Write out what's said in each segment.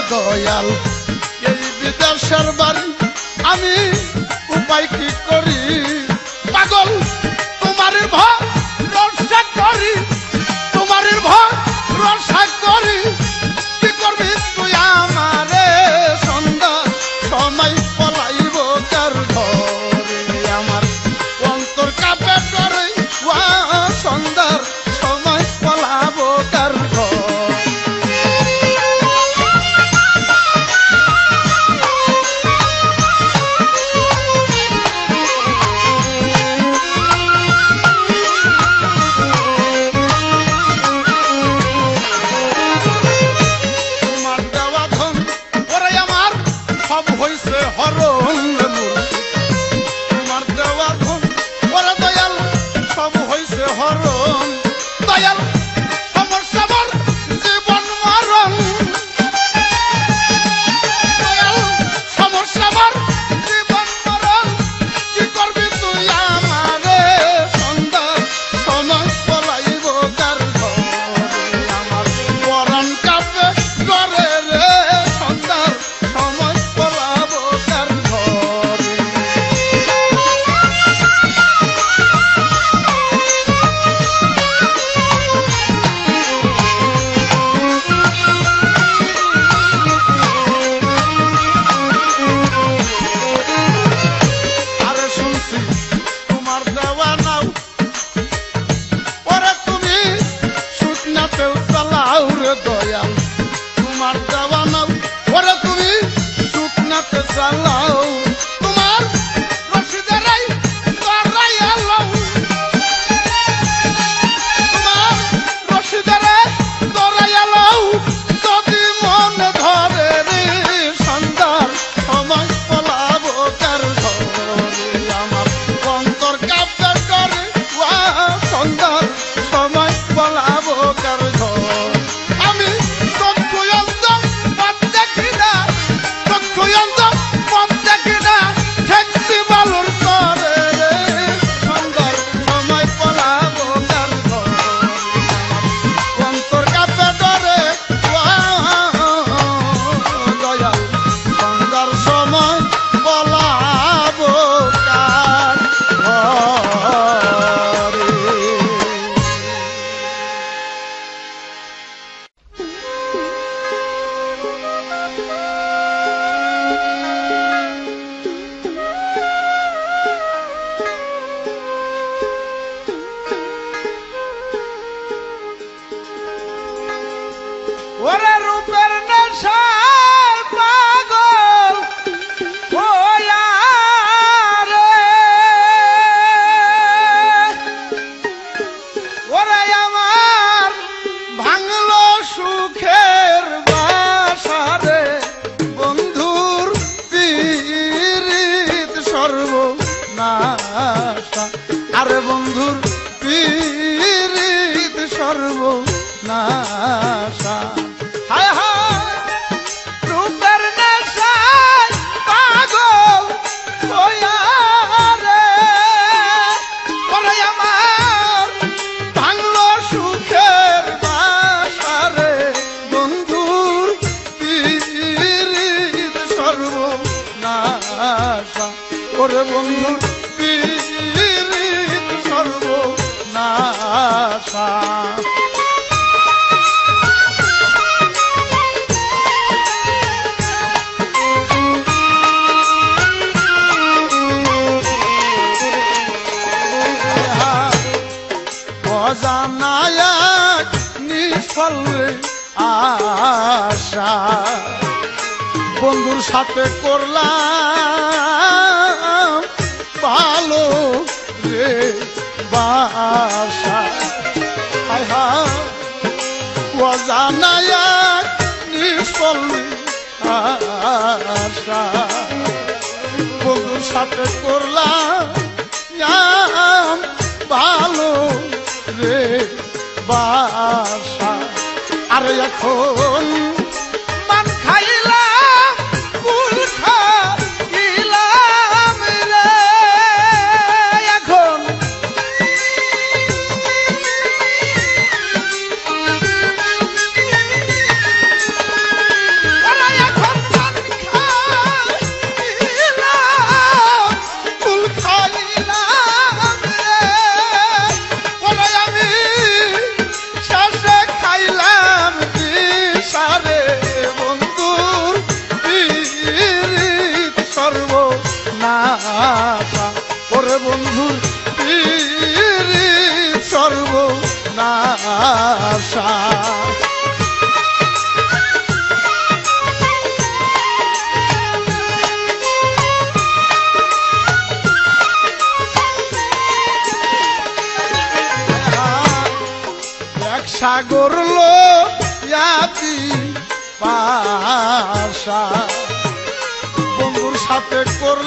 দয়াল এই বিদেশের বাড়ি আমি উপায় কি করি পাগল তোমার ভরসা করি তোমার ভরসা করি কি করবি তুই আমারে সন্ধ্যা সময় পলাইব কার ঘরে আমার অন্তর কাঁপে করে সন্ধ্যার সময় পলাবো কার ঘরে আরে বন্ধুর পীড়িত সর্বনাশা হায় হায় রূপের নেশায় পাগল হইয়া রে ওরে আমার ভাঙলো সুখের বাসা রে বন্ধুর পীড়িত সর্বনাশা ওরে বন্ধুর পীড়িত সর্বনাশা অজানায় নিষ্ফল আশা বন্ধুর সাথে করলাম ভালো রে বাসা হায় হায় অজানায় নিষ্ফল আশা বন্ধুর সাথে করলাম ভালো রে বাসা আরে এখন মান খাইলাম কুল খাইলাম রে এখন আরে করলো ইয়াতি পাশা বন্ধুর সাথে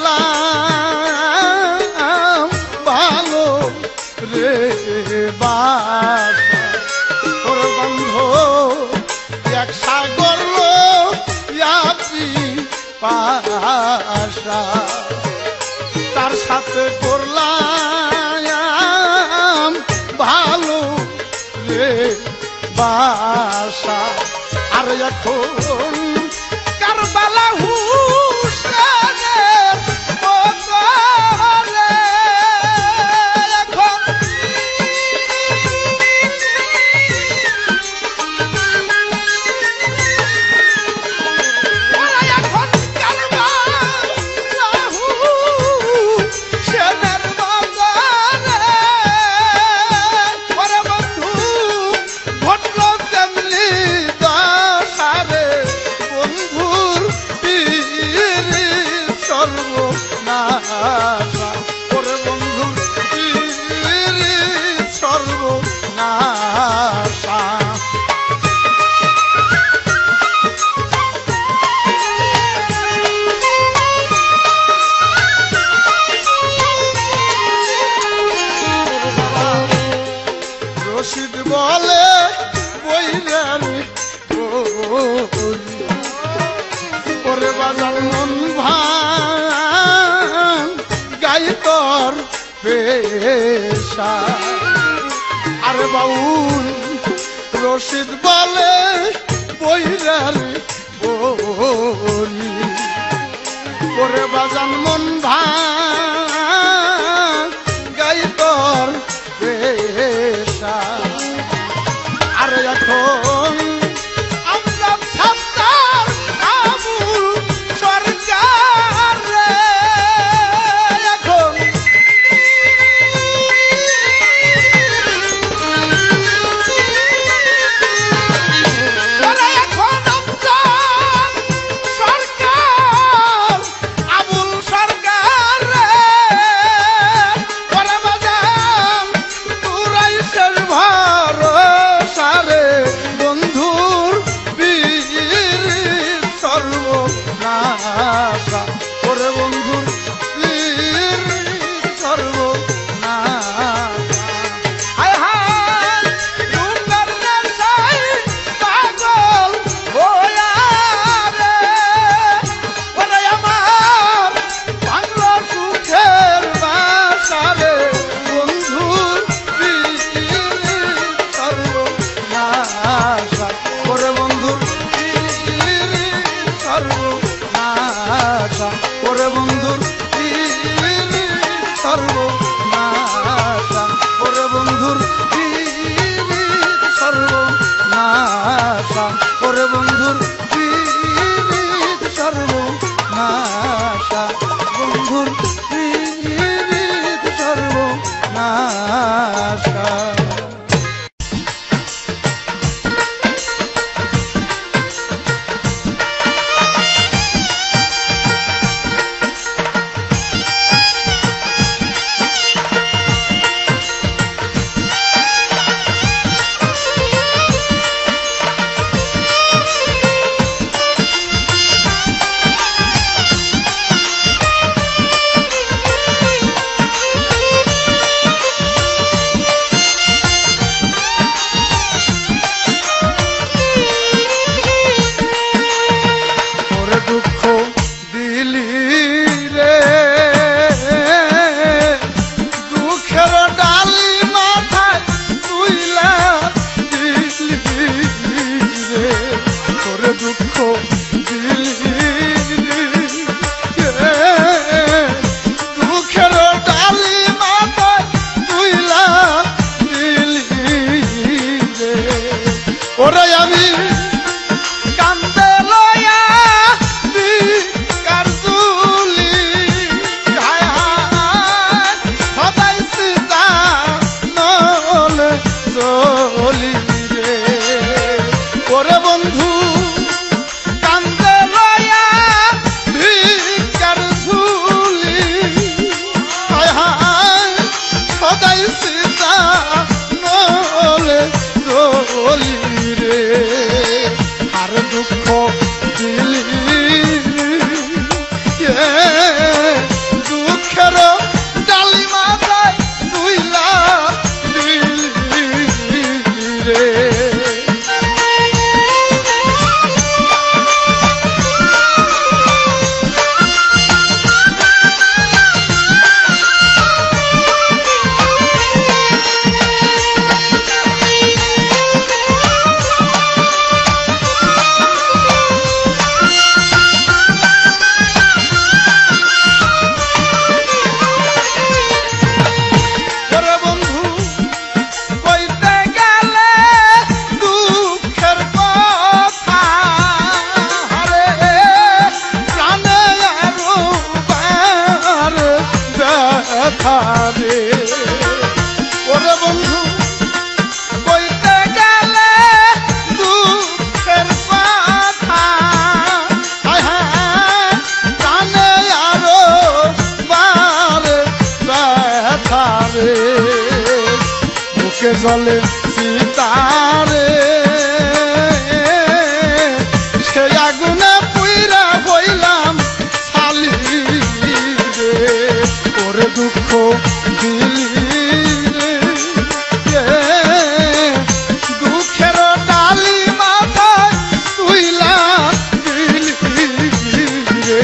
করলাম ভালো রে বাসা তোর বন্ধু এক সাগর ইয়াতি পাশা তার সাথে করলাম ভালো রে বাসা আর এখন কারবালা হুসেনের বদলে এখন ওরা এখন কারবালা হুসেনের বদলে ওরে বন্ধু ঘটল তেমনি দশারে বন্ধুর পীরি সর্বনাশা ওরে বন্ধুর পীরি সর্বনাশা রশিদ বলে বইরানি ওরে বাজার মন ভান গাই তোর পেশা আরে বাউল রশিদ বলে বইরানি বলি ওরে বাজান মন ভান গাই তোর পেশা আরে এখন আমরা সত্তার আবুল সরকার রে এখন এখন আমরা সরকার আবুল সরকার রে ওরে বাজান তুরাই শেষ ভরসা রে বন্ধুর বীর সর্বনাশা ওরে বন্ধুর বীর সর্বনাশা হায় হায় ডুঙ্গার নেশায় পাগল হইয়া রে ওরে আমার বাংলা সুখের বাসা রে বন্ধুর বীর সর্বনাশা ওরে বন্ধুর বীর সর্বনাশা ওরে বন্ধুর বীর সর্বনাশা ওরে বন্ধুর বীর সর্বনাশা ওরে বন্ধুর বীর সর্বনাশা বন্ধুর বীর সর্বনাশা সদাই সীতা নলে দোলি জলে সীতারে সে আগুনে পুইরা হইলাম শালি রে ওরে দুঃখ দিলি রে দুঃখের ডালি মাথায় তুইলা দিলি রে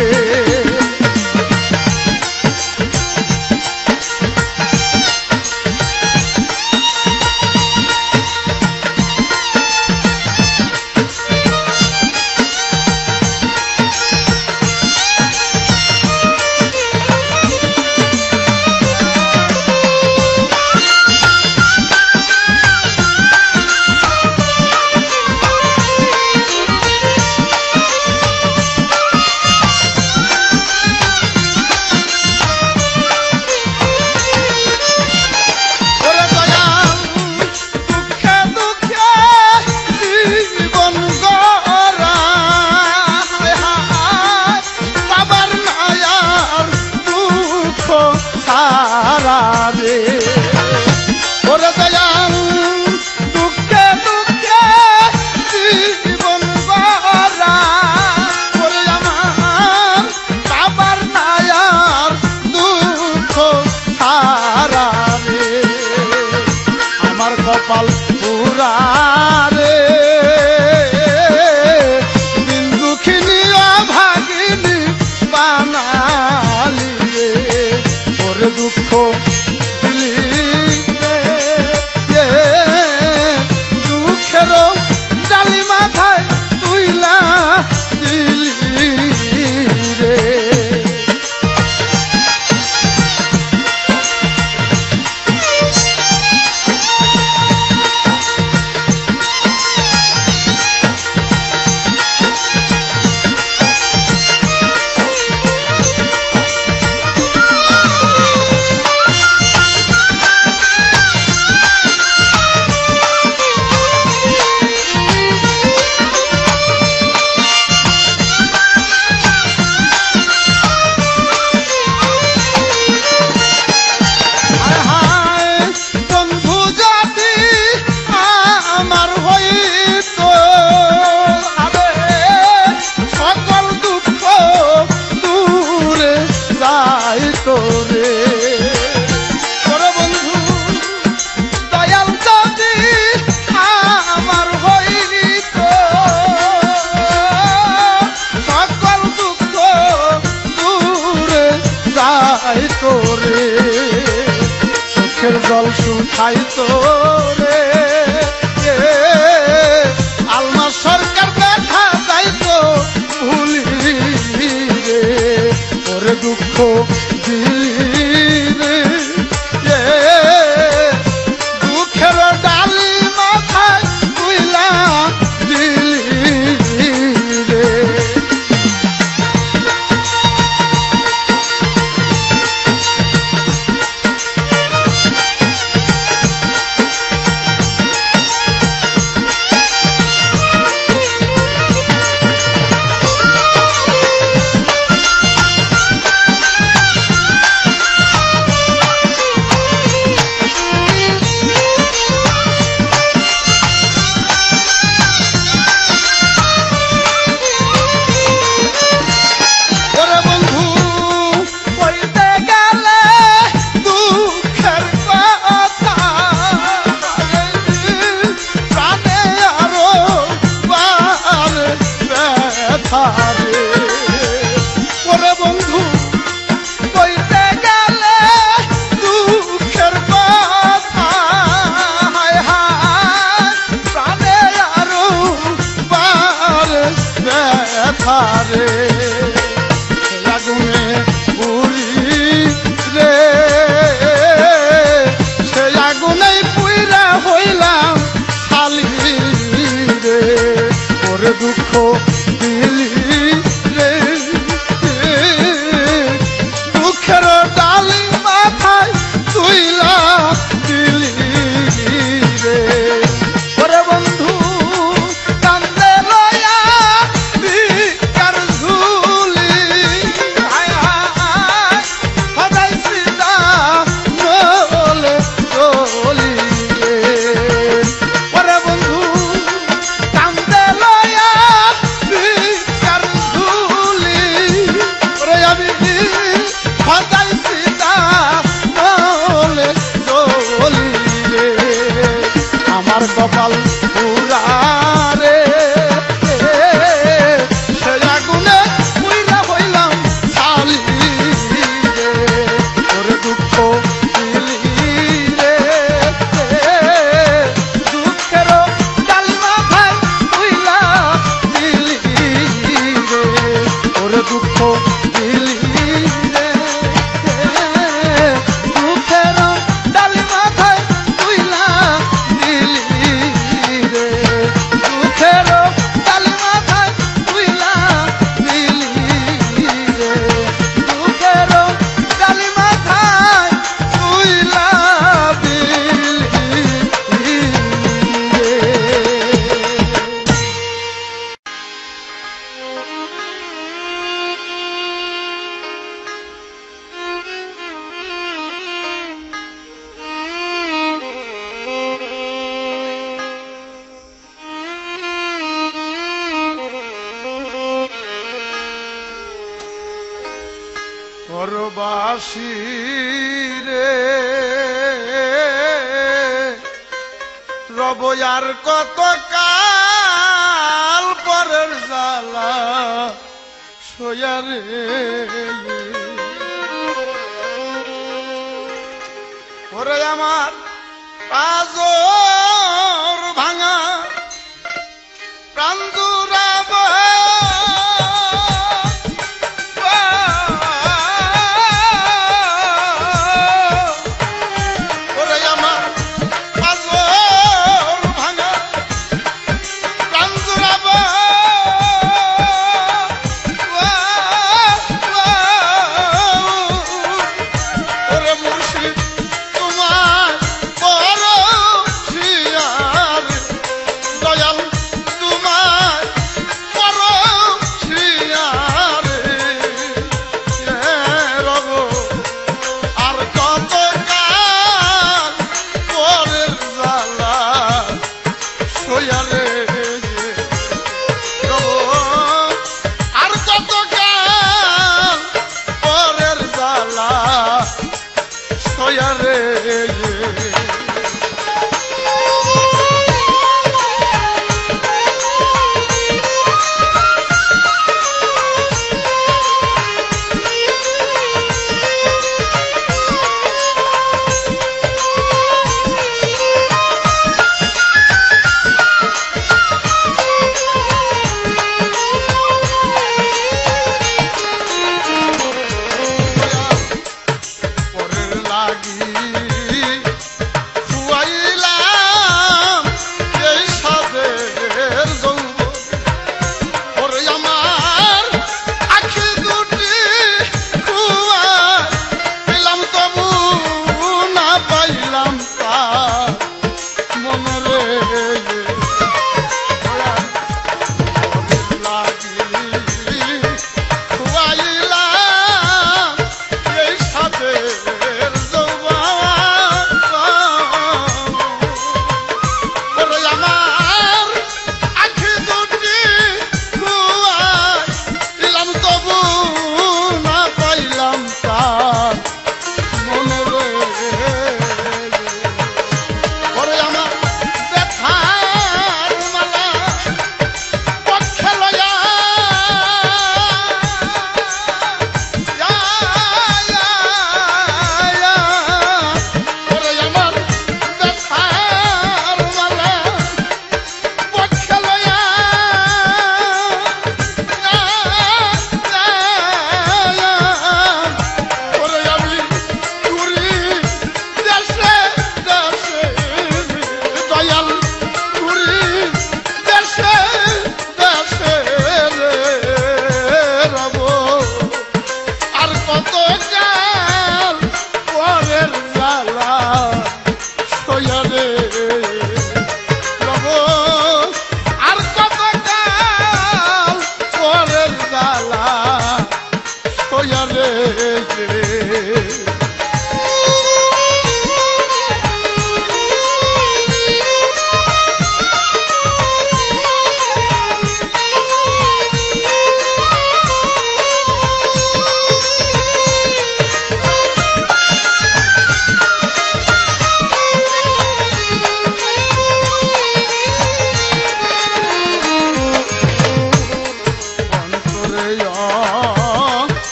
ওরে দয়াল দুঃখে দুঃখে জীবন গড়া ওরে আমার বাবার নায়ার দুঃখ সারা রে আমার কপাল পুরা রে দিন দুঃখিনী অভাগিনী বানালি রে ওরে দুঃখ ডালি মাথায় তুইলা দিলি রে তোরে চোখের জল শুকাই তোরে আলমা সরকার দেখা যাইতো ভুলি রে ওরে দুঃখ দিলি রে দুঃখের ডালি মাথায় তুইলা দিলি রে ওরে বন্ধু কইতে গেলে দুঃখের কথা হায় হায় প্রাণে আরো বার ব্যথা রে আগুনে পুরি রে সে আগুনেই পুইরা হইলাম শালি রে ওরে দুঃখ দিলি রে দুঃখের ডালি মাথায় তুইলা দিলি রে ওরে বন্ধু কান্দে লয়া বিকার ঝুলি হায় হায় সদাই সিদা নলে চলি রে পরবাসী রে রব আর কত কাল পরের জ্বালা সইয়া রে ওরে আমার পাজর ভাঙা প্রাণ জুড়াব ওরে আমার পাজর ভাঙা প্রাণ জুড়াব ওরে মুর্শিদ তোমার বড়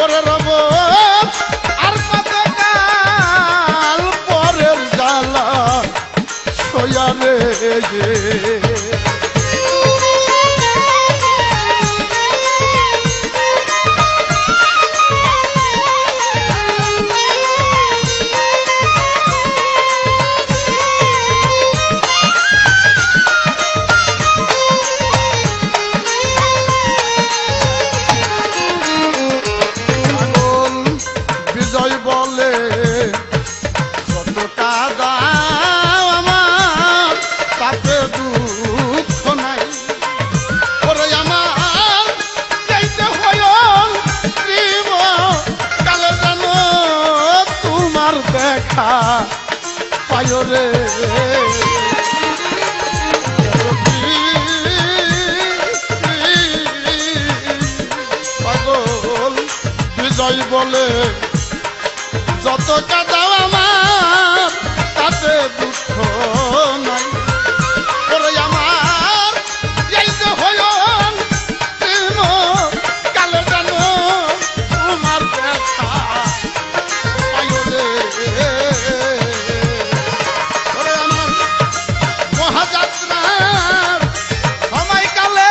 করে রব আর কত কাল পরের জ্বালা সইয়া রে বিজয় বলে কত কাদা আমার তাতে দুঃখ নাই ওরে আমার যাইতে হয় জীব কালে জানো তোমার দেখা পায় রে পাগল বিজয় বলে যত কাদাও আমার তাতে দুঃখ নাই ওরে আমার এই যে হয়ন প্রেম কালে জানো তোমার দেখা পায় রে ওরে আমার মহাযাত্রার সময় কালে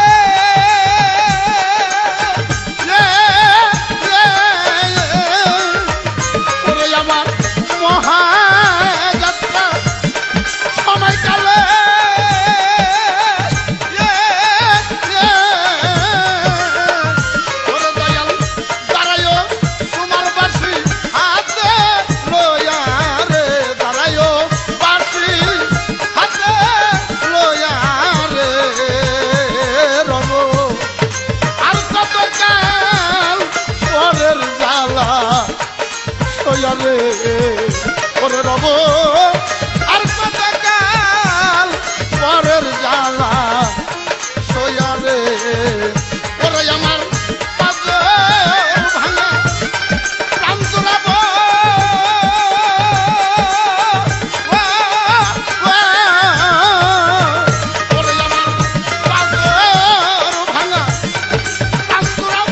আমার মহাযাত্রা সময় কালে ওরে দয়াল দাঁড়ায়ও তোমার বাঁশি হাতে লইয়া রে দাঁড়ায়ও বাঁশি হাতে লইয়া রে রব আর কত কাল পরের জ্বালা রে ওরে রব আর কত কাল পরের জ্বালা সইয়া রে ওরে আমার পাগল ভাঙা প্রাণ জোড়াব ওরে আমার পাগল ভাঙা প্রাণ জোড়াব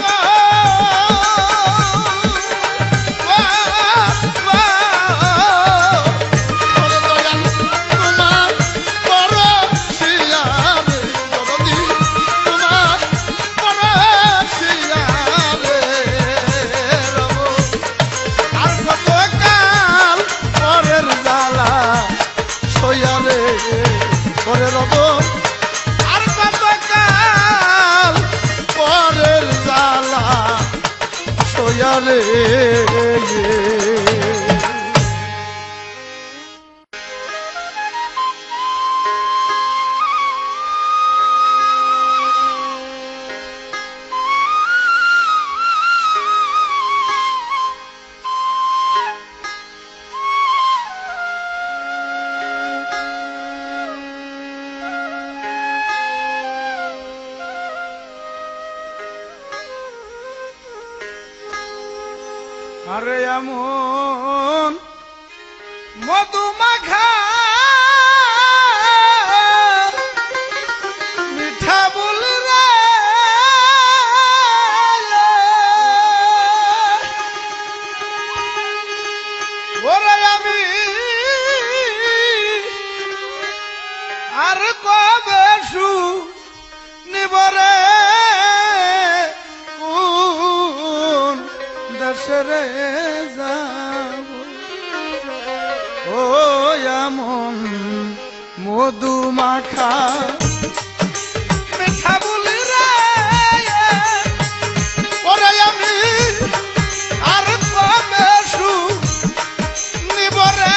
করে রব আর কত কাল পরের জ্বালা সইয়া রে আরে এমন মধুমাখা মিঠা বল রে ওরে আমি আর কবে নিবরে দেশরে যাব ও এমন মধুমাখা মিঠা বলি রে ওরে আমি আর কবে নিবরে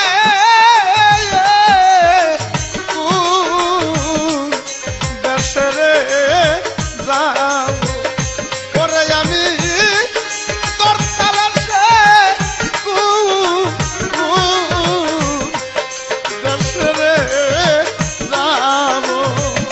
দেশরে যাব ওরে আমি দেশরে যাব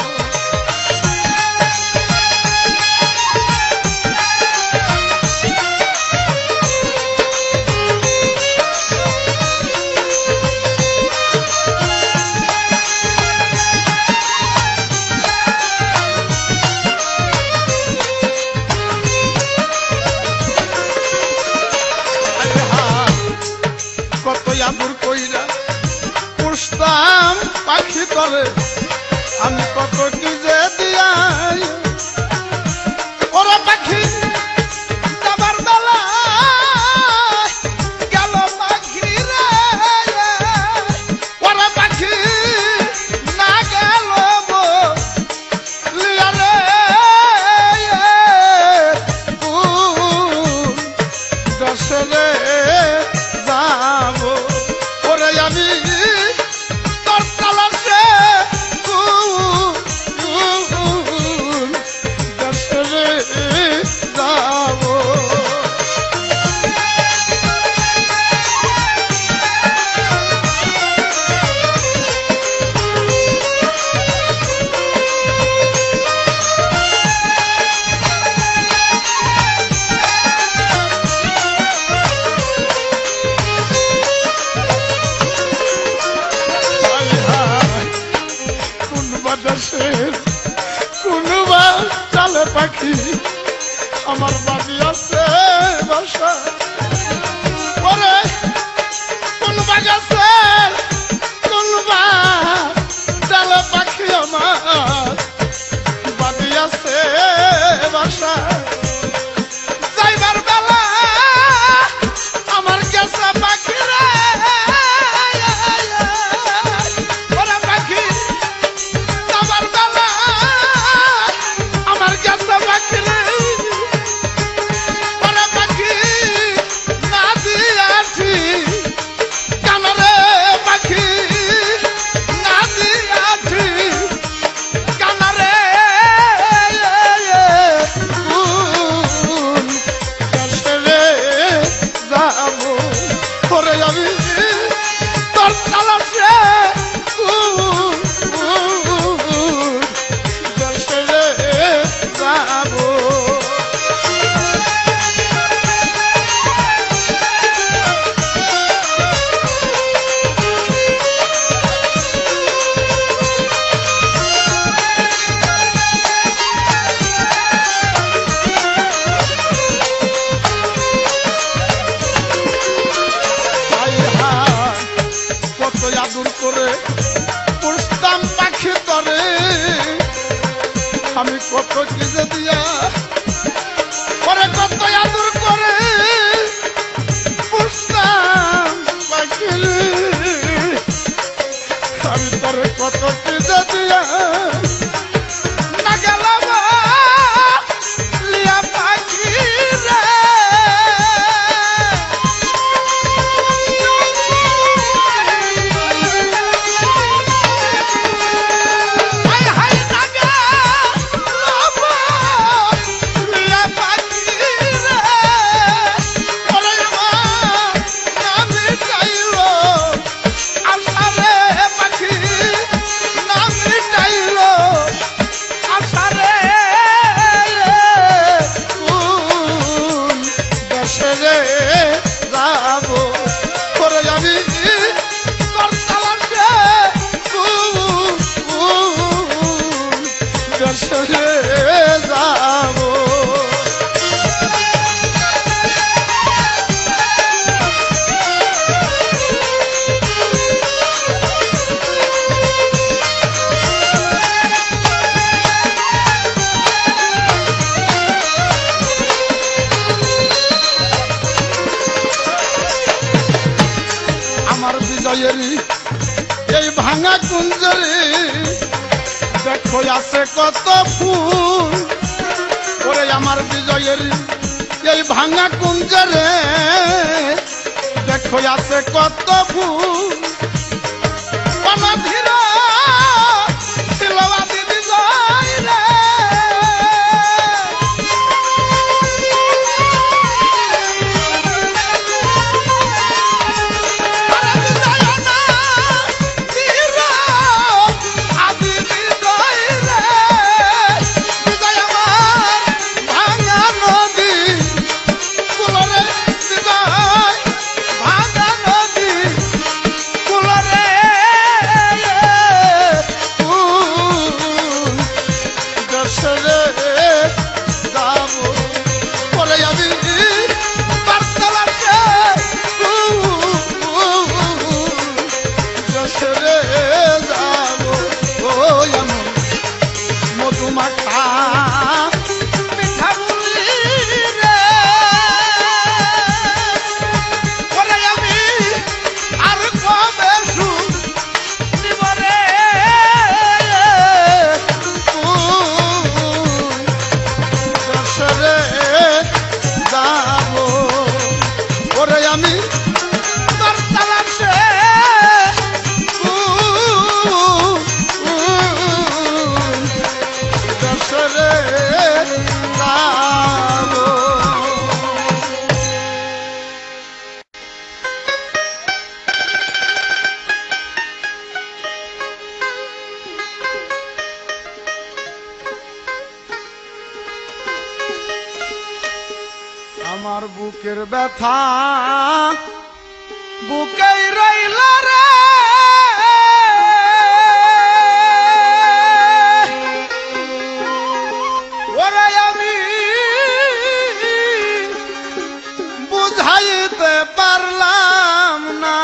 তরে আমি কত কি যে দিয়াই ওরা পাখি যাবার বেলা গেল পাখি রে ওরা পাখি না গেল বলিয়া রে দেশে রে যাব ওরে আমি তোর তালাশে দেশে রে যাব কোনবা চালে পাখি আমার বাড়ি আছে বাসা পরে কোনবা গেছে কোনবা চালে পাখি আমার বাড়ি আছে বাসা যাইবার বেলা আমার গেছে পাখি রে ওরা পাখি যাবার বেলা আমার গেছে পাখি রে ওরা পাখি না দিয়াছি কানরে পাখি না দিয়াছি কানরে দেশে রে যাব ওরে আমি তোর তালাশে দেশে রে যাব কত আদর করে পুষতাম পাখি তরে আমি কত কি যে দিয়া পরে কত আদর করে পুষতাম পাখি আমি তরে কত কি যে দিয়া না গেলাম লিয়া পাখি রে যাব করে আমি তোর তালাশে দেশে যাব আমার বিজয়েরই এই ভাঙা কুঞ্জরে দেখো আছে কত ফুল ওরে আমার বিজয়েরই এই ভাঙা কুঞ্জরে দেখো আছে কত ফুল অনধীর শিলবাদী বিজয় রে আমি তোর তালাশে দশরে যাবো। আমার বুকের ব্যথা বুকেই রইল রে, ওরে আমি বুঝাইতে পারলাম না।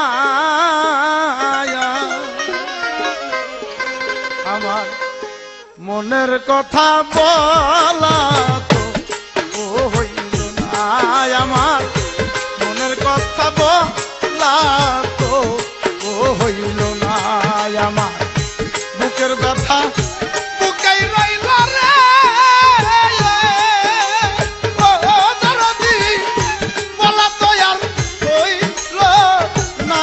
আমার মনের কথা বলা তো হইল না, আমার মনের কথা বলা তো হইল না। আমার বুকের ব্যথা বুকেই রইল রে, বলা তো আর হইল না।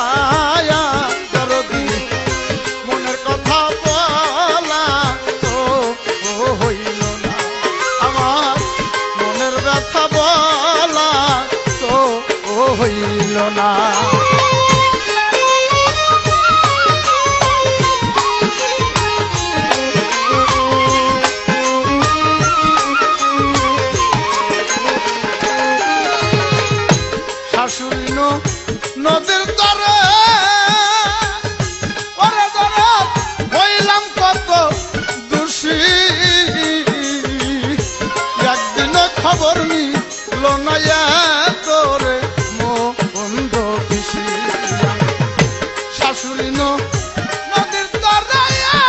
মনের কথা বলা তো হইল না, আমার মনের ব্যথা বলা তো হইল না। শাশুড়ি নদীর তরে ওরে ধরে হইলাম কত দোষী, একদিন খবর নিল না তোরে মন্দ খুশি। শাশুড়ি নদীর তরে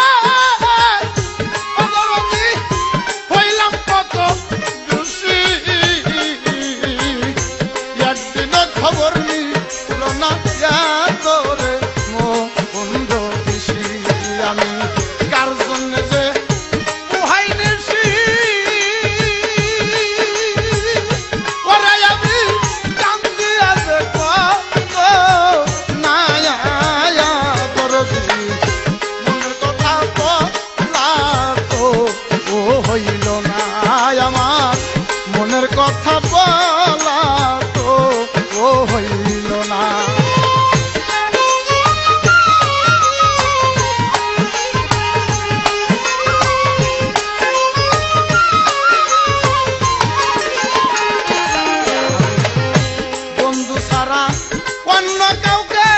হইলাম কত দোষী, একদিন খবর নিল না তোরে মন্দ খুশি। আমি কার জন্য যে পোহাই নিছি, ওরে আমি কান্দি আছে কত না দরদি। মনের কথা বলা তো হইল না, আমার মনের কথা বলা তো হইল না। বন্ধু ছাড়া অন্য কাউকে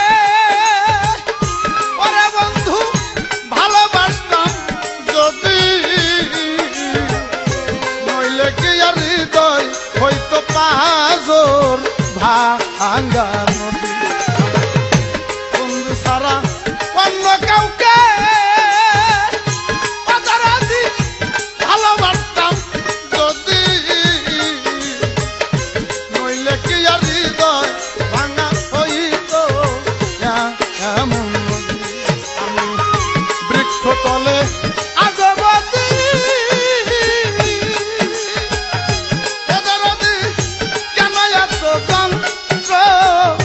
ওরে বন্ধু ভালোবাসতাম যদি, নইলে কি আর হৃদয় হয়তো পাজর ভাঙ্গা নদী। বন্ধু ছাড়া অন্য কাউকে ভালোবাসতাম যদি, নইলে কি আর হৃদয় ভাঙা হইতো এমন নদী। আমি বৃক্ষ তলে আগবতী কেন এত যন্ত্র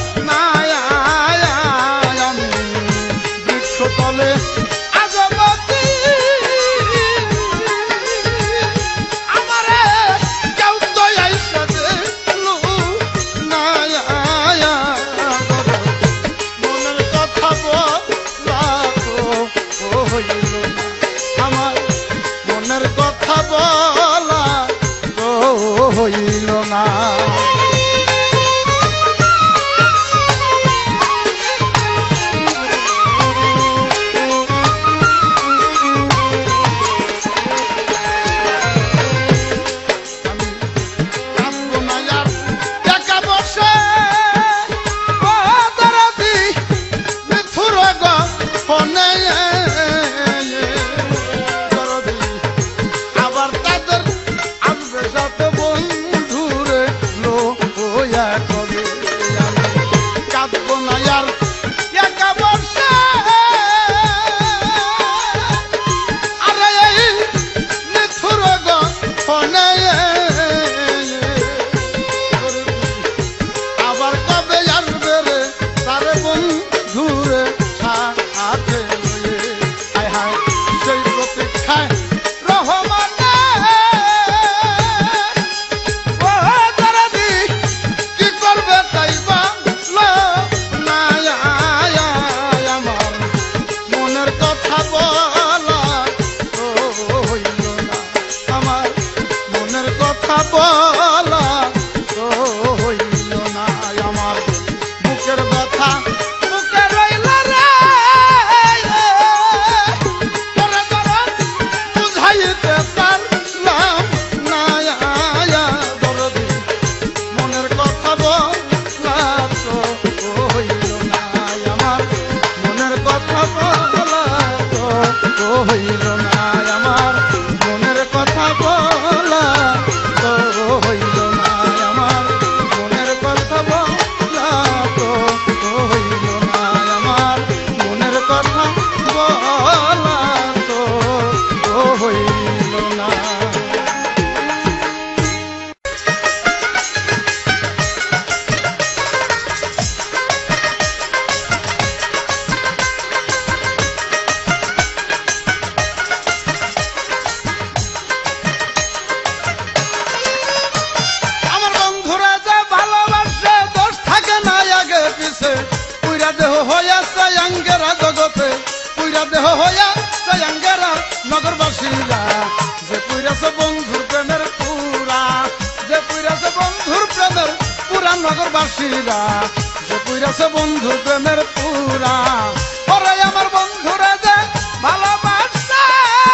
নগরবাসীরা যে পুইরাছে বন্ধুর প্রেমের পুরা যে পুইরাছে বন্ধুর প্রেমের পুরা নগরবাসীরা যে পুইরাছে বন্ধুর প্রেমের পুরা ওরে আমার বন্ধুরা যে ভালোবাসে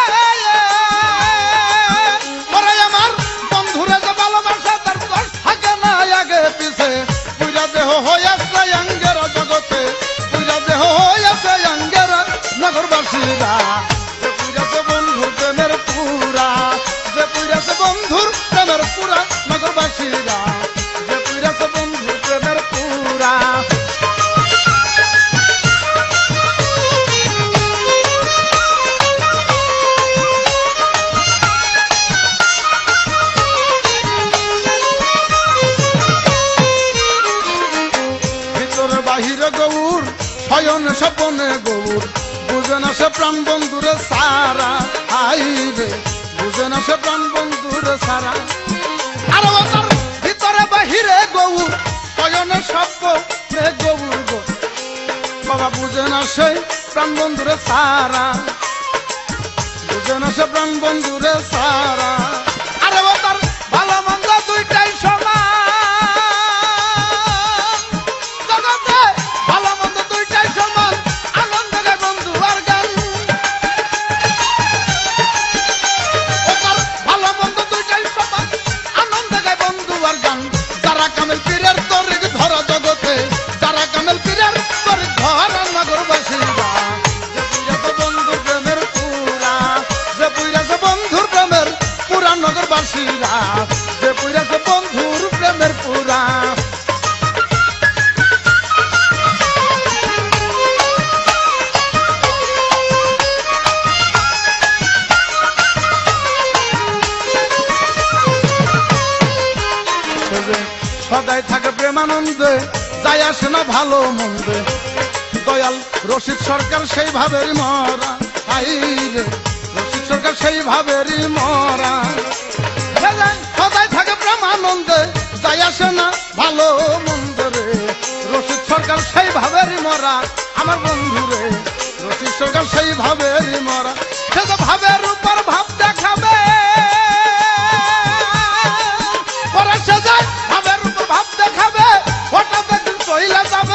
ওরে আমার বন্ধুরা যে ভালোবাসে তার দোষ থাকে না আগে পিছে পুইরা দেহ হয়েছে অঙ্গের জগতে পুইরা দেহ হয়েছে অঙ্গের নগরবাসীরা যে পুইরাছে বন্ধুর প্রেমের পুরা যে পুইরাছে বন্ধুর প্রেমের পুরা নগরবাসীরা যে পুইরাছে বন্ধুর প্রেমের পুরা ভিতরে বাহিরে গৌর শয়ন স্বপনে গৌর বুঝে না সে প্রাণ বন্ধুরে সারা হাইরে বুঝে না সে প্রাণ বন্ধুরে সারা আর তার ভিতরে বাহিরে গৌর শয়নে স্বপনে গৌর গো বাবা বুঝে না সে প্রাণ বন্ধুরে সারা বুঝে না সে প্রাণ বন্ধুরে সারা আর তার ভালো মন্দ দুইটাই সমান জগতে ভালো মন্দ দুইটাই সমান আনন্দ গায় বন্ধু আর গান ও তার ভালো মন্দ দুইটাই সমান আনন্দ গায় বন্ধু আর গান যারা কামেল পীরের তরিক ধরা জগতে যারা কামেল পীরের তরিক ধরা নগরবাসীরা যে পুইরাছে বন্ধুর প্রেমের পুরা যে পুইরাছে বন্ধুর প্রেমের পুরা নগরবাসীরা যে পুইরাছে বন্ধুর প্রেমের পুরা সদাই থাকে প্রেমানন্দে যাই আসে না ভালো মন্দে দয়াল রশিদ সরকার সেই ভাবেরই মরা আইরে রশিদ সরকার সেই ভাবেরই মরা সদাই থাকে প্রেমানন্দে যাই আসে না ভালো মন্দে রে রশিদ সরকার সেই ভাবেরই মরা আমার বন্ধু রে রশিদ সরকার সেই ভাবেরই মরা সে তো ভাবের উপর ভাব দেখাবে পরে সে যায় ভাবের উপর ভাব দেখাবে হঠাৎ একদিন চইলা যাবে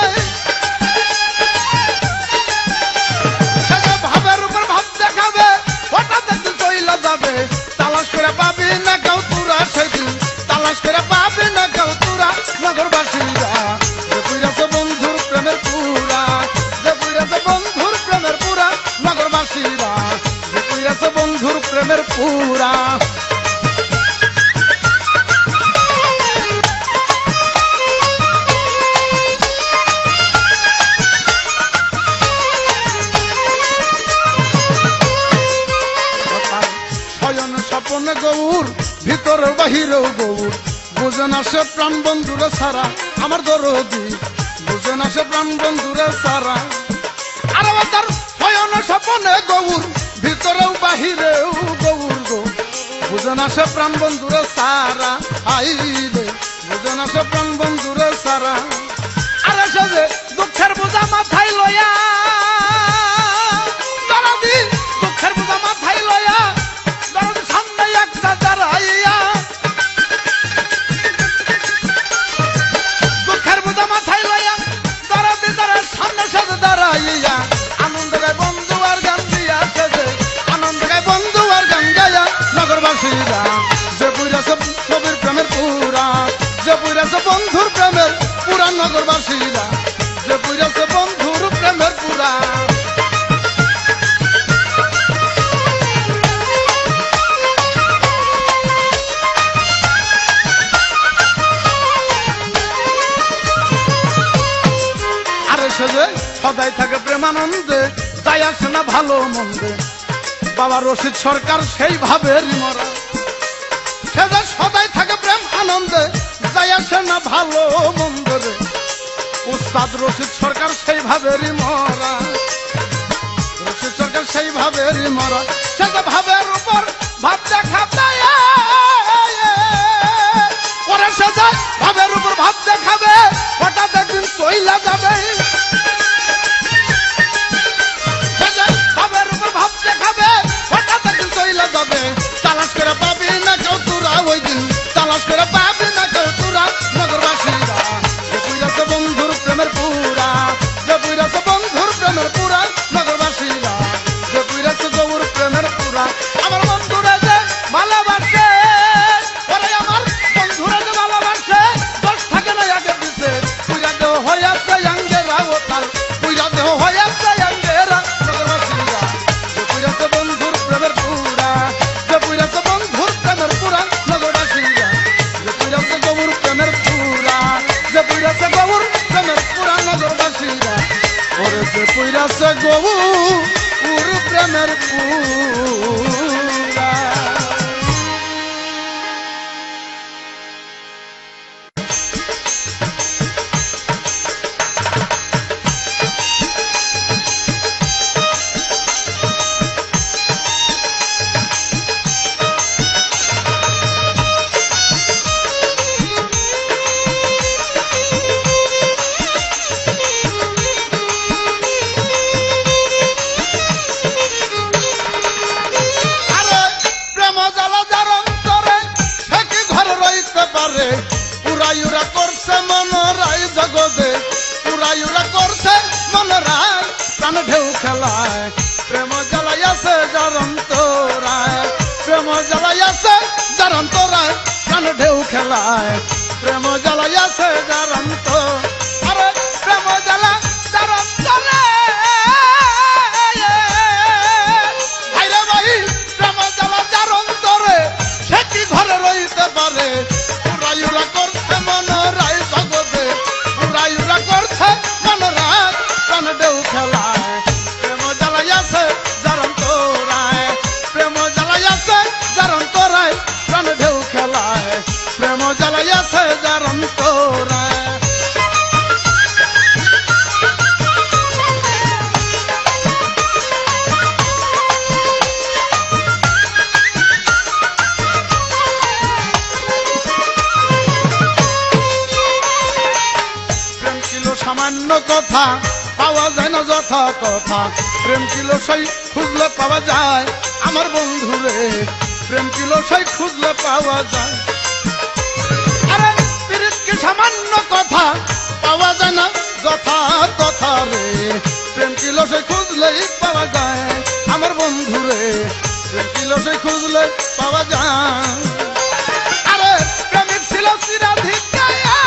সে যে ভাবের উপর ভাব দেখাবে হঠাৎ একদিন চইলা যাবে তালাশ করে পাবি না কেউ তুরা সেদিন তালাশ করে পাবি না কেউ তুরা নগরবাসীরা যে পুইরাছে বন্ধুর প্রেমের পুরা যে পুইরাছে বন্ধুর প্রেমের পুরা নগরবাসীরা যে পুইরাছে বন্ধুর প্রেমের পুরা শয়ন স্বপনে গৌর ভিতরে বাহিরেও গৌর বুঝে না সে প্রাণ বন্ধুরে সারা আমার দরদি বুঝে না সে প্রাণ বন্ধুরে সারা আর তার শয়ন স্বপনে গৌর ভিতরেও বাহিরেও গৌর গো বুঝে না সে প্রাণ বন্ধুরে সারা আইরে বুঝে না সে প্রাণ বন্ধুরে সারা আরে সে যে দুঃখের বোঝা মাথায় লয়া দরদি দুঃখের বোঝা মাথায় লয়া দরদি সামনে একটা দাঁড়াইয়া দুঃখের বোঝা মাথায় লয়া দরদি তারা সামনে সাথে দাঁড়াইয়া আনন্দ গায় বন্ধু আর গান দিয়া সেজে আনন্দ গায় বন্ধু আর গান গায়া নগরবাসীরা যে পুইরাছে কবির প্রেমের পুরা যে পুইরাছে বন্ধুর প্রেমের পুরা নগরবাসীরা যে পুইরাছে বন্ধুর প্রেমের পুরা আরে সে যে সদাই থাকে প্রেমানন্দে যাই আসে না ভালো মন্দে বাবা রশিদ সরকার সেই ভাবেরই মরা সে যে সদাই থাকে প্রেম আনন্দে যাই আসে না ভালো মন্দে উস্তাদ রশিদ সরকার সেই ভাবেরই মরা রশিদ সরকার সেই ভাবেরই মরা সে যে ভাবের উপর ভাব দেখাবে পরে সে যে ভাবের উপর ভাব দেখাবে হঠাৎ একদিন চইলা যাবে সে যে ভাবের উপর ভাব দেখাবে হঠাৎ একদিন আছে গৌর প্রেমের পুরা। উড়াইউরা করছে মনরাই জগতে, উড়াইউরা করছে মনরাই প্রাণ ঢেউ খেলায়, প্রেম জ্বালাইয়াছে যার অন্তরায়, প্রেম জ্বালাইয়াছে যার অন্তরায় প্রাণ ঢেউ খেলায়, প্রেম জ্বালাইয়াছে যার অন্তর, আরে প্রেম জ্বালা যার অন্তরে ভাইরে ভাই, প্রেম জ্বালা যার অন্তরে সে কি ঘরে রইতে পারে, উড়াইউরা করছে মনরাই জগতে, উড়াইউরা করছে মনরাই প্রাণ ঢেউ খেলায়, প্রেম জ্বালাইয়াছে যার অন্তরায়, প্রেম জ্বালাইয়াছে যার অন্তরায় প্রাণ ঢেউ খেলায়, প্রেম জ্বালাইয়াছে যার অন্তরায়। সামান্য কথা পাওয়া যায় না যথা কথা, প্রেম কিলো সেই খুঁজলে পাওয়া যায় আমার বন্ধুরে, প্রেম কিলো সেই খুঁজলে পাওয়া যায়, আরে পিরিত কি সামান্য কথা পাওয়া যায় না যথা কথা রে, প্রেম কিলো সেই খুঁজলেই পাওয়া যায় আমার বন্ধুরে, প্রেম কিলো সেই খুঁজলে পাওয়া যায়, আরে প্রেমিক ছিল চিরাধিকার,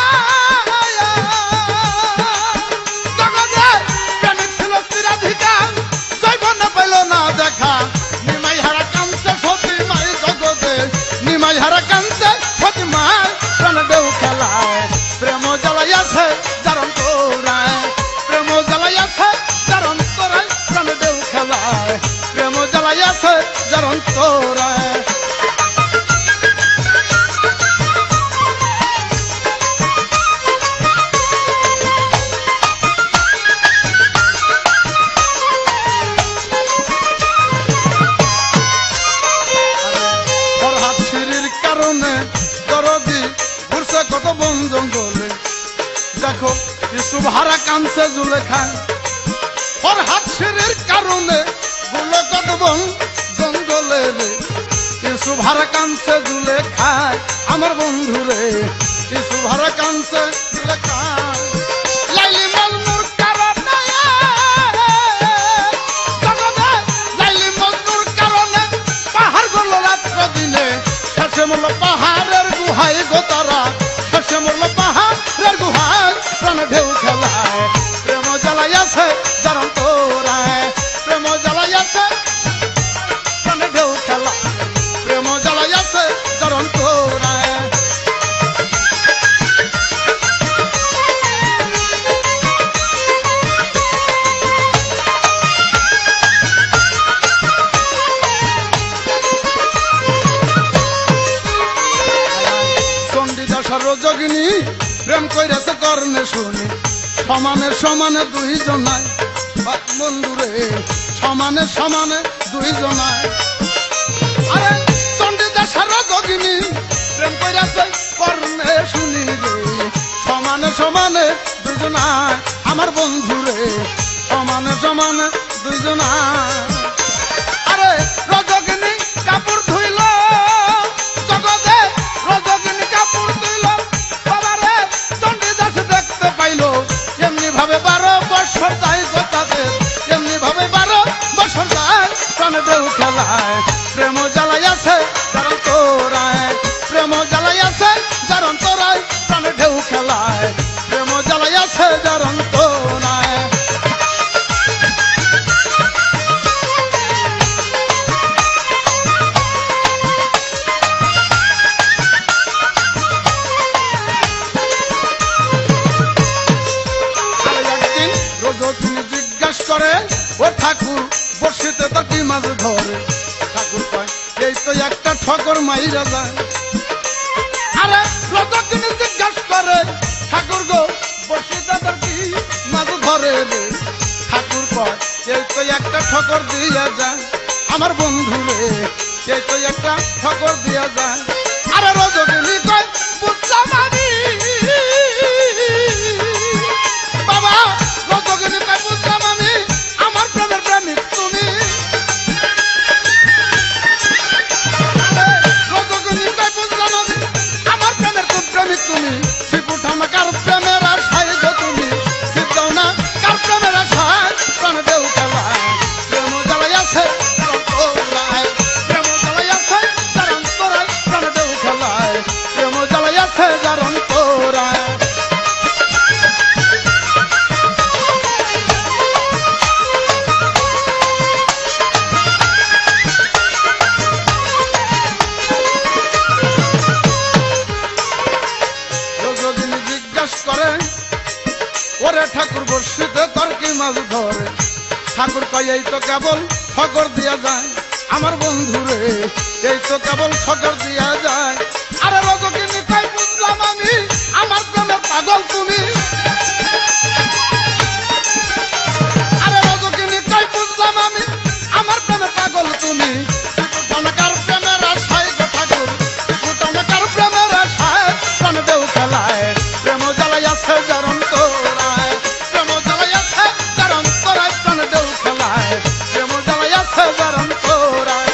দেখা নিমাই হারা কান্তে সতী মাই জগতে, নিমাই হারা কান্তে সতী মাই প্রাণ ঢেউ খেলায়, প্রেম জ্বালাইয়াছে যার অন্তরায়, প্রেম জ্বালাইয়াছে যার অন্তরায় প্রাণ ঢেউ খেলায়, প্রেম জ্বালাইয়াছে যার অন্তরায়। কত বন জঙ্গলে দেখো ইসুফ হারা কানছে জুলেখায়, ওর হাত সিঁড়ির কারণে গুলো কত বন জঙ্গলে রে, ইসুফ হারা কানছে জুলেখায় আমার বন্ধুরে, ইসুফ হারা কানছে জুলেখায়, লাইলি মজনুর কারণে জগতে, লাইলি মজনুর কারণে পাহাড় গুলো রাত্র দিনে শেষে মূল পাহাড়ের গুহায় গোতারা, শেষে মূল পাহাড়ের গুহায় প্রাণ ঢেউ খেলায়, প্রেম জ্বালাইয়াছে যার অন্তরায়, প্রেম জ্বালাইয়াছে প্রাণ ঢেউ খেলায়, প্রেম জ্বালাইয়াছে যার অন্তরায়। রজগিনী প্রেম কইরাছে কর্ণে শুনি, সমানে সমানে দুইজনায় বন্ধুরে, সমানে সমানে দুইজনায়, আরে চণ্ডীদাসা রজগিনী প্রেম কইরাছে কর্ণে শুনি রে, সমানে সমানে দুইজনায় আমার বন্ধুরে, সমানে সমানে দুইজনায়, আরে রজগিনী কাপড় ধুইল জগতে, রজগিনী কাপড় ধুইল বাবারে, চণ্ডীদাস দেখতে পাইল এমনি ভাবে 12 বছর যায় গোতাদের, এমনি ভাবে 12 বছর যায় প্রাণ ঢেউ খেলায়, প্রেম জ্বালাইয়াছে যার অন্তরায়, প্রেম জ্বালাইয়াছে যার অন্তরায় প্রাণ ঢেউ খেলায়, প্রেম জ্বালাইয়াছে যার অন্তরায়। মাছ ধরে ঠাকুর কয় এই তো একটা ঠকর মাইরা যায় আরে রজকিনী জিজ্ঞাসা করে ঠাকুর গো বসে দাদার কি মাছ ধরে রে ঠাকুর কয় এই তো একটা ঠকর দিয়া যায় আমার বন্ধু রে এই তো একটা ঠকর দিয়া যায় আরে রজকিনী কয় বুঝলাম আমি বাবা রজকিনী কয় বুঝলাম আমি আমার প্রেমের প্রেমিক তুমি রজকিনী কয় বুঝলাম আমি আমার প্রেমের প্রেমিক তুমি শিবুঠাম কার প্রেমের আশায় গো তুমি শিবদাও না কার প্রেমের আশায় প্রাণ দেউ খেলায় প্রেম জ্বালাই আছে প্রেম জ্বালাই আছে যার অন্তরায় প্রাণ দেউ খেলায় প্রেম জ্বালাই আছে যার অন্তরায় করে ওরে ঠাকুর বর্ষিতে তোর কি মাছ ধরে ঠাকুর কয় এই তো কেবল ঠকর দিয়া যায় আমার বন্ধু রে এই তো কেবল ঠকর দিয়া যায় আরে রজকিনী কয় বুঝলাম আমি আমার প্রেমের পাগল তুমি আরে রজকিনী কয় বুঝলাম আমি আমার প্রেমের পাগল তুমি কার প্রেমের আশায় গো ঠাকুর কার প্রেমের আশায় প্রাণ দেউ খেলায় প্রেম জ্বালাই আছে যার অন্তরায় প্রেম জ্বালাই আছে যার অন্তরায় প্রাণ দেউ খেলায় প্রেম জ্বালাই আছে যার অন্তরায়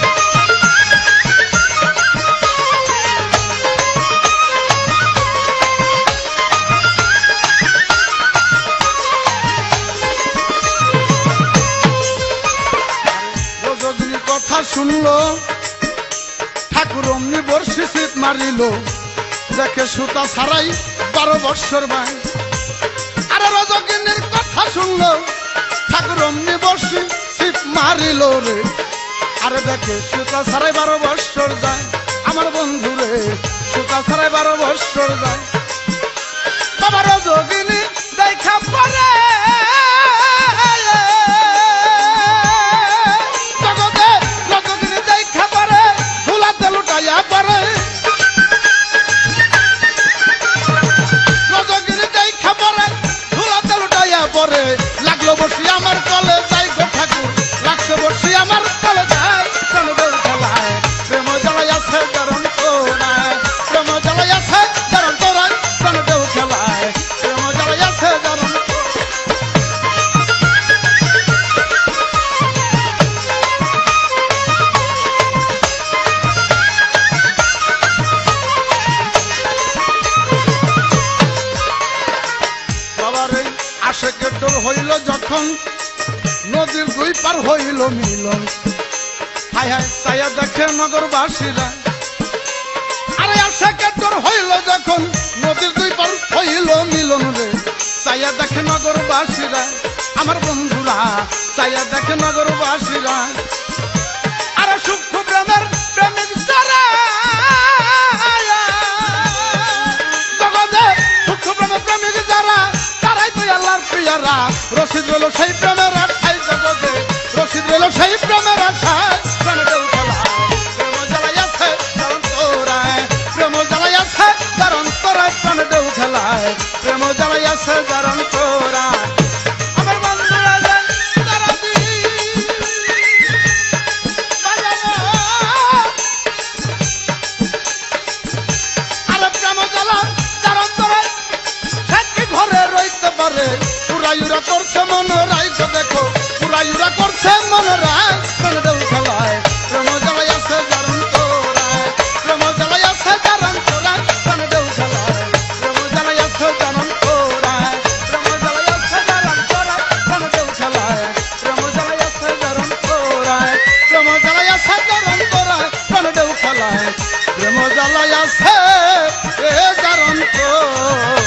রজকিনী কথা শুনলো ঠাকুর অমনি বর্ষি শীত মারিল দেখে সুতা ছাড়াই 12 বৎসর ভাই আরে রজকিনীর কথা শুনলো ঠাকুর অমনি বর্ষি শীত মারিল রে আরে দেখে সুতা ছাড়াই 12 বৎসর যায় আমার বন্ধু রে সুতা ছাড়াই 12 বৎসর যায় বাবা রজকিনী দেখা পরে জগতে রজকিনী দেখা পরে ধুলাতে লুটাইয়া পরে পরে লাগলো বসি আমার কলে যাই গো ঠাকুর লাগছে বসি আমার কলে যাই প্রেম দেউ খেলায় প্রেম জ্বালাই আছে যার অন্তরায় প্রেম জ্বালাই আছে যার অন্তরায় প্রেম দেউ খেলায় প্রেম জ্বালাই আছে যার বাবারে আশেকের ডোর হইল যখন নদীর দুই পার হইল মিলন হায় হায় তাইয়া দেখে নগরবাসীরা আরে আশেকের ডোর হইল যখন নদীর দুই পার হইল মিলন রে তাইয়া দেখে নগরবাসীরা আমার বন্ধুরা তাইয়া দেখে নগরবাসীরা আরে সূক্ষ্ম প্রেমের প্রেমিক যারা জগতে সূক্ষ্ম প্রেমের প্রেমিক যারা আল্লাহর প্রিয়ারা রশিদ রইল সেই প্রেমের আশায় জগতে রশিদ রইল সেই প্রেমের আশায় প্রেম দেউ খেলায় প্রেম জ্বালাই আছে যার অন্তরায় প্রেম জ্বালাই আছে যার অন্তরায় প্রেম দেউ খেলায় প্রেম জ্বালাই আছে যার অন্তরায় আমার বন্ধুরা তারা আরে প্রেম জ্বালা যার অন্তরায় ঘরে রইতে পারে পুরাইরা করছে মন রায় দেখো পুরাইরা করছে মন রায় প্রেম দেউ খেলায় প্রেম জ্বালাই আছে যার অন্তরায় প্রেম জ্বালাই আছে যার অন্তরায় প্রেম দেউ খেলায় প্রেম জ্বালাই আছে যার অন্তরায় প্রেম জ্বালাই আছে যার অন্তরায় প্রেম দেউ খেলায় প্রেম জ্বালাই আছে যার অন্তরায় প্রেম জ্বালাই আছে যার অন্তরায় প্রেম দেউ খেলায় প্রেম জ্বালাই আছে যার অন্তরায়